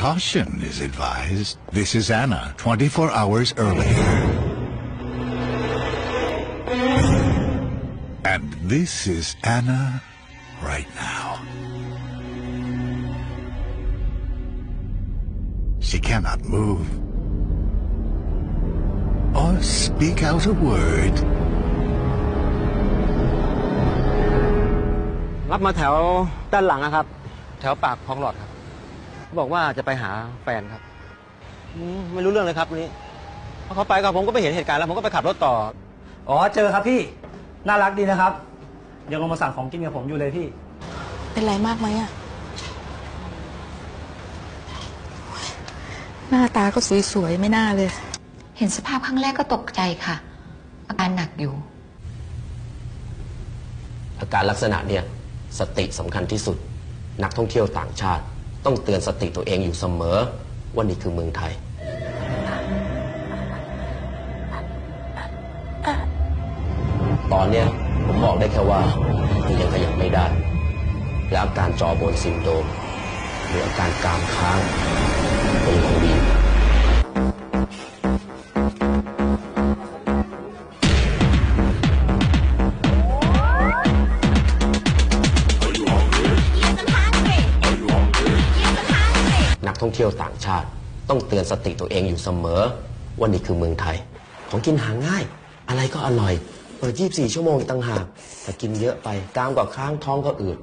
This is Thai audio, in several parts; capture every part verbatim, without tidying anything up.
Caution is advised. This is Anna, twenty-four hours earlier. And this is Anna right now. She cannot move or speak out a word. รับมาแถวด้านหลังนะครับแถวปากคลองหลอดครับเขาบอกว่าจะไปหาแฟนครับไม่รู้เรื่องเลยครับวันนี้พอเขาไปกับผมก็ไปเห็นเหตุการณ์แล้วผมก็ไปขับรถต่ออ๋อเจอครับพี่น่ารักดีนะครับยังลงมาสั่งของกินกับผมอยู่เลยพี่เป็นไรมากไหมอะหน้าตาก็สวยๆไม่น่าเลยเห็นสภาพครั้งแรกก็ตกใจค่ะอาการหนักอยู่อาการลักษณะเนี่ยสติสำคัญที่สุดนักท่องเที่ยวต่างชาติต้องเตือนสติตัวเองอยู่เสมอว่านี่คือเมืองไทยตอนนี้ผมบอกได้แค่ว่ามันยังขยับไม่ได้และอาการจอโบนซินโดรมหรืออาการกรามค้างก็ยังคงมีนักท่องเที่ยวต่างชาติต้องเตือนสติตัวเองอยู่เสมอว่านี่คือเมืองไทยของกินหาง่ายอะไรก็อร่อยเปิดยี่สิบสี่ชั่วโมงอีกต่างหากแต่กินเยอะไปกามก็ค้างท้องก็อืด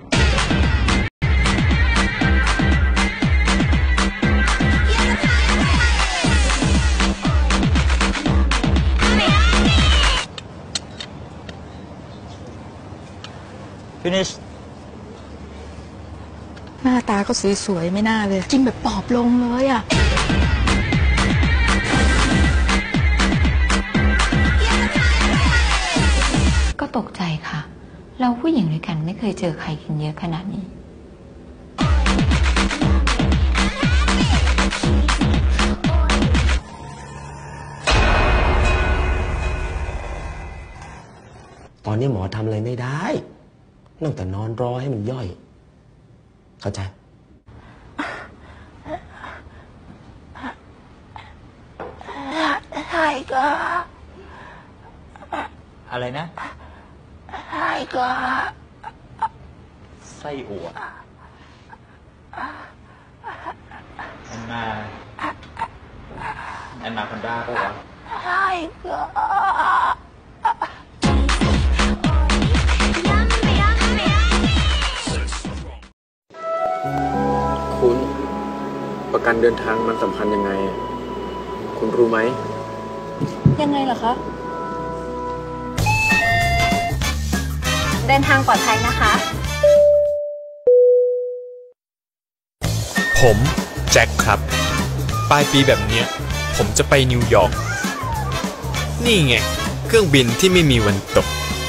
Finish หน้าตาก็สวยๆไม่น่าเลยกินแบบปอบลงเลยอะก็ตกใจค่ะเราผู้หญิงด้วยกันไม่เคยเจอใครกินเยอะขนาดนี้ตอนนี้หมอทำอะไรไม่ได้นอกแต่นอนรอให้มันย่อยเข้าใจใช่ก็อะไรนะใช่ก็ไส้อั่วแอนนาแอนนาคอนด้าปะวะใช่ก็คุณประกันเดินทางมันสำคัญยังไงคุณรู้ไหมยังไงล่ะคะเดินทางปลอดภัยนะคะผมแจ็คครับปลายปีแบบนี้ผมจะไปนิวยอร์กนี่ไงเครื่องบินที่ไม่มีวันตก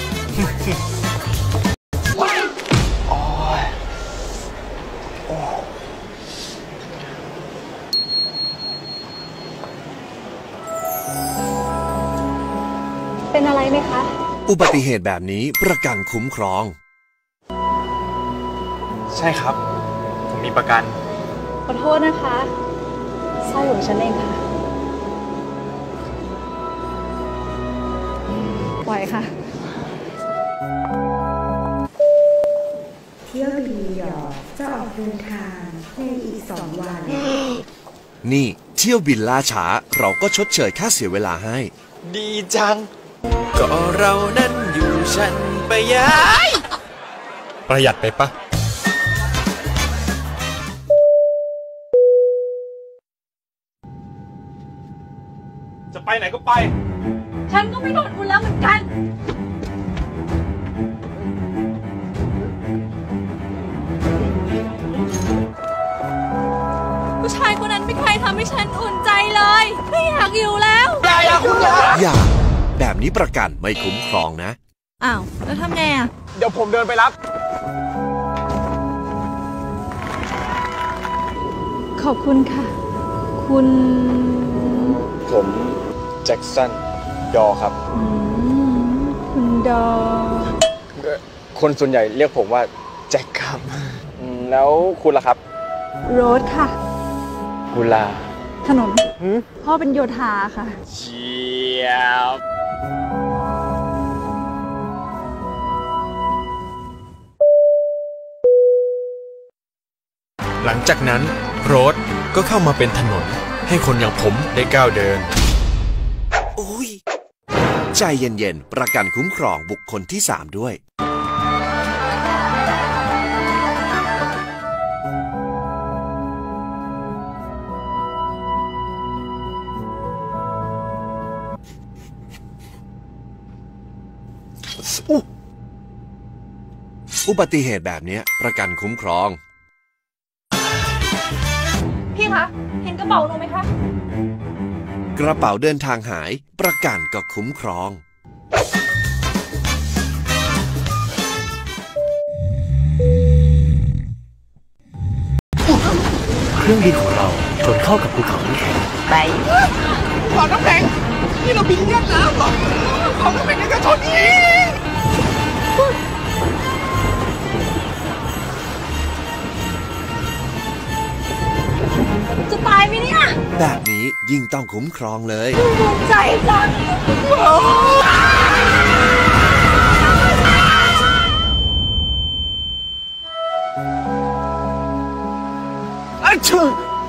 เป็นอะไรไหมคะอุบัติเหตุแบบนี้ประกันคุ้มครองใช่ครับผมมีประกันขอโทษนะคะสร้อยของฉันเองค่ะปล่อยค่ะเที่ยวบินนิวยอร์กจะออกเดินทางในอีกสองวันนี่เที่ยวบินล่าช้าเราก็ชดเชยค่าเสียเวลาให้ดีจังก็เรานั้นอยู่ฉันไปย้ายประหยัดไปปะจะไปไหนก็ไปฉันก็ไม่โดนคุณแล้วเหมือนกันผู้ชายคนนั้นไม่เคยทำให้ฉันอุ่นใจเลยไม่อยากอยู่แล้วอย่าอย่าคุณอย่าอย่าแบบนี้ประกันไม่คุ้มครองนะอ้าวแล้วทำไงอ่ะเดี๋ยวผมเดินไปรับขอบคุณค่ะคุณผมแจ็คสันดอครับคุณดอคนส่วนใหญ่เรียกผมว่าแจ็คครับแล้วคุณล่ะครับโรสค่ะกุลาถนนพ่อเป็นโยธาค่ะเชียบหลังจากนั้นโรดก็เข้ามาเป็นถนนให้คนอย่างผมได้ก้าวเดินโอ้ยใจเย็นๆประกันคุ้มครองบุคคลที่สามด้วยอุบัติเหตุแบบนี้ประกันคุ้มครองพี่คะ เห็นกระเป๋าหนูไหมคะกระเป๋าเดินทางหายประกันก็คุ้มครองเครื่องบินของเราชนเข้ากับภูเขาน้ำแข็งไปขอน้ำแข็งนี่เราบินเลียดน้ำเหรอขอน้ำแข็งยังจะชนอีกจะตายไหมเนี่ยแบบนี้ยิ่งต้องคุ้มครองเลยภูมิใจจังอ้ชื่อ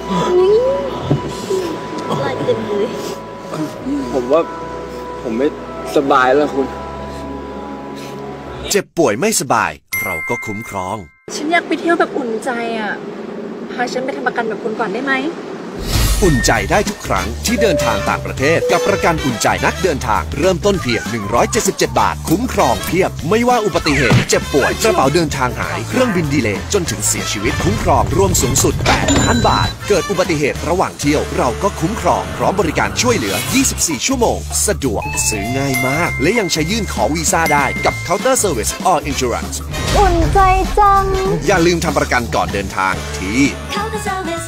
อะไรเต็มเลยผมว่าผมไม่สบายแล้วคุณเจ็บป่วยไม่สบายเราก็คุ้มครองฉันอยากไปเที่ยวแบบอุ่นใจอ่ะ พาฉันไปทำประกันแบบคุณก่อนได้ไหมอุ่นใจได้ทุกครั้งที่เดินทางต่างประเทศกับประกันอุ่นใจนักเดินทางเริ่มต้นเพียงหนึ่งร้อยเจ็ดสิบเจ็ดบาทคุ้มครองเพียบไม่ว่าอุบัติเหตุเจ็บป่วยกระเป๋าเดินทางหายเครื่องบินดีเลย์จนถึงเสียชีวิตคุ้มครองรวมสูงสุดแปดล้านบาทเกิดอุบัติเหตุระหว่างเที่ยวเราก็คุ้มครองพร้อมบริการช่วยเหลือยี่สิบสี่ชั่วโมงสะดวกซื้อง่ายมากและยังใช้ยื่นขอวีซ่าได้กับ Counter Service All Insurance อุ่นใจจังอย่าลืมทำประกันก่อนเดินทางที่ Counter Service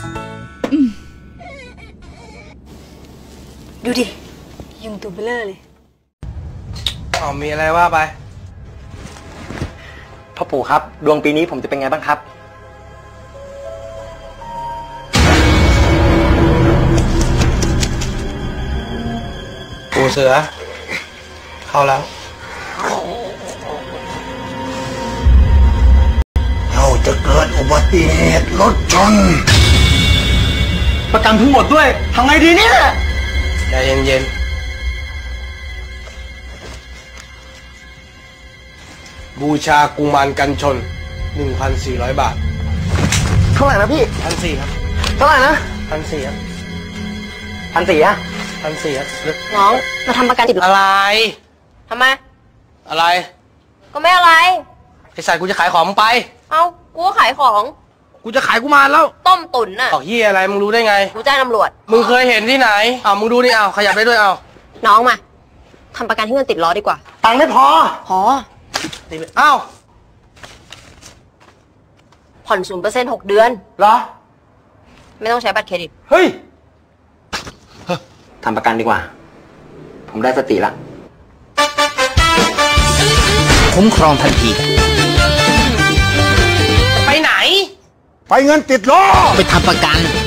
ดูดิ ยุงตัวเบลอเลยอ๋อมีอะไรว่าไปพ่อปู่ครับดวงปีนี้ผมจะเป็นไงบ้างครับปู่เสือเข้าแล้วเราจะเกิดอุบัติเหตุรถชนประกันทั้งหมดด้วยทำไงดีเนี่ยใจเย็นๆบูชากุมารกันชน หนึ่งพันสี่ร้อย บาทเท่าไหร่นะพี่พันสี่ครับเท่าไหร่นะพันสี่ครับพันสี่อะพันสี่ครับน้องมาทำประกันติดอะไรทำไมอะไรก็ไม่อะไรไอ้สัตว์กูจะขายของมึงไปเอ้ากูก็ขายของกูจะขายกุมารแล้วต้มตุ๋นน่ะบอกเฮียอะไรมึงรู้ได้ไงกูแจ้งตำรวจมึงเคยเห็นที่ไหนอ้าวมึงดูนี่เอาขยับได้ด้วยเอาน้องมาทำประกันที่เงินติดล้อดีกว่าตังค์ไม่พอพอติดอ้าวผ่อนศูนย์เปอร์เซ็นต์หกเดือนเหรอไม่ต้องใช้บัตรเครดิตเฮ้ยทำประกันดีกว่าผมได้สติละคุ้มครองทันทีไปไหนไปเงินติดล้อไปทำประกัน